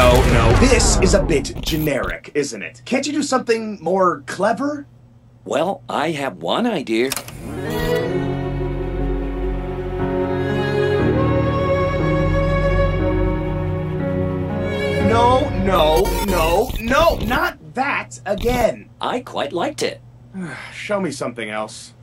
no. This is a bit generic, isn't it? Can't you do something more clever? Well, I have one idea. No, not that again. I quite liked it. Show me something else.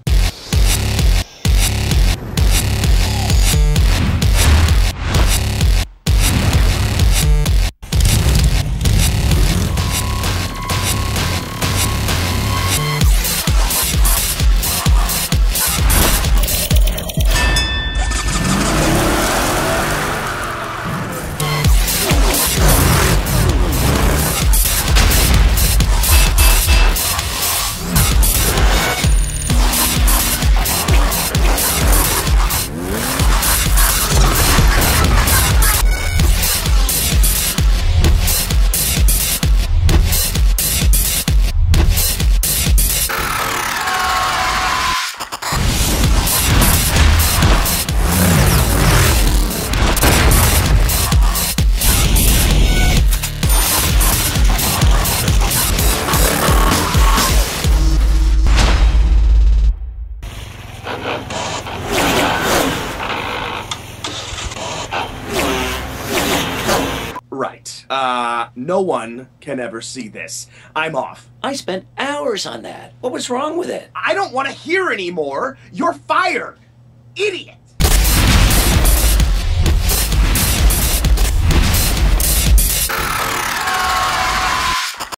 Right. No one can ever see this. I'm off. I spent hours on that. What was wrong with it? I don't want to hear anymore. You're fired. Idiot.